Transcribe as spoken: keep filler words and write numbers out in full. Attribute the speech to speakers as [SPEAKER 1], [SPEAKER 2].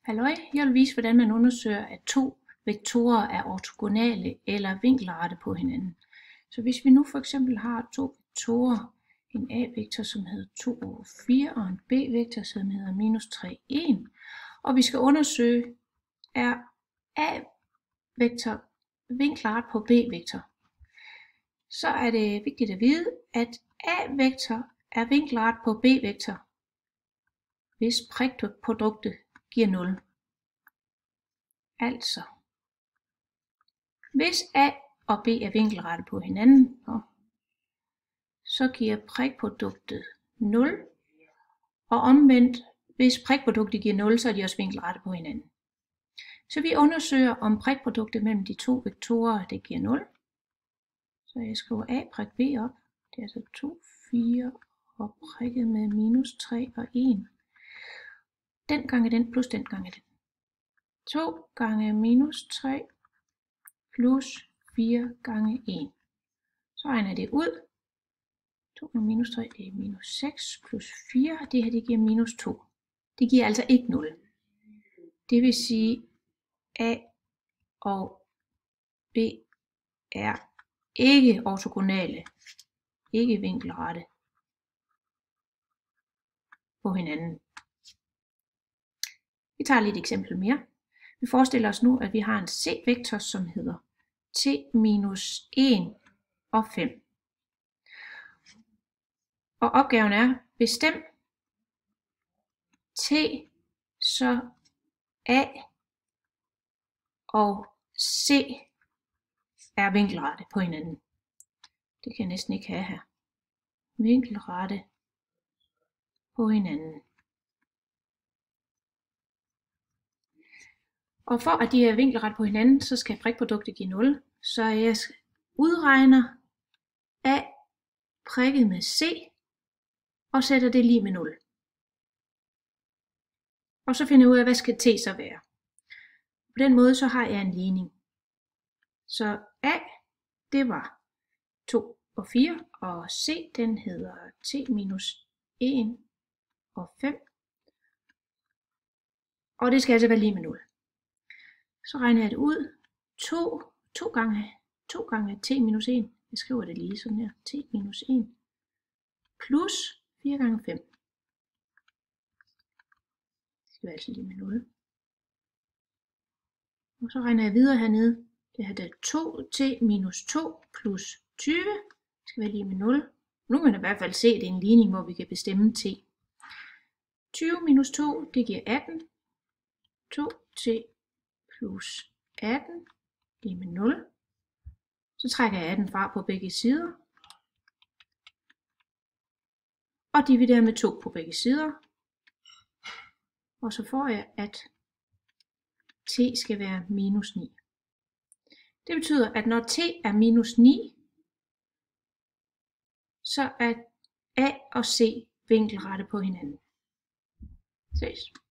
[SPEAKER 1] Halløj, jeg vil vise, hvordan man undersøger, at to vektorer er ortogonale eller vinkelrette på hinanden. Så hvis vi nu for eksempel har to vektorer, en a-vektor, som hedder to over fire, og en b-vektor, som hedder minus tre, en, og vi skal undersøge, er a-vektor vinkelret på b-vektor, så er det vigtigt at vide, at a-vektor er vinkelret på b-vektor, hvis prikproduktet giver nul. Altså, hvis a og b er vinkelrette på hinanden, så giver prikproduktet nul, og omvendt, hvis prikproduktet giver nul, så er de også vinkelrette på hinanden. Så vi undersøger, om prikproduktet mellem de to vektorer, det giver nul. Så jeg skriver a prik b op. Det er altså to, fire og prikket med minus tre og en. Den gange den plus den gange den. to gange minus tre plus fire gange en. Så regner det ud. to gange minus tre, det er minus seks plus fire. Det her det giver minus to. Det giver altså ikke nul. Det vil sige, a og b er ikke ortogonale, ikke vinkelrette på hinanden. Vi tager lidt eksempel mere. Vi forestiller os nu, at vi har en c-vektor, som hedder t minus en og fem. Og opgaven er, bestem t, så a og c er vinkelrette på hinanden. Det kan jeg næsten ikke have her. Vinkelrette på hinanden. Og for at de er vinkelret på hinanden, så skal prikproduktet give nul. Så jeg udregner a prikket med c, og sætter det lige med nul. Og så finder jeg ud af, hvad skal t så være. På den måde så har jeg en ligning. Så a, det var to og fire, og c, den hedder t minus en og fem. Og det skal altså være lige med nul. Så regner jeg det ud. to, to gange, to gange t minus en. Jeg skriver det lige sådan her. T minus en. Plus fire gange fem. Det skal være altså lige med nul. Og så regner jeg videre hernede. Det her det er to t minus to plus tyve. Det skal være lige med nul. Nu kan man i hvert fald se, at det er en ligning, hvor vi kan bestemme t. tyve minus to, det giver atten. to t plus atten, det er med nul. Så trækker jeg atten fra på begge sider. Og dividerer med to på begge sider. Og så får jeg, at t skal være minus ni. Det betyder, at når t er minus ni, så er a og c vinkelrette på hinanden. Ses.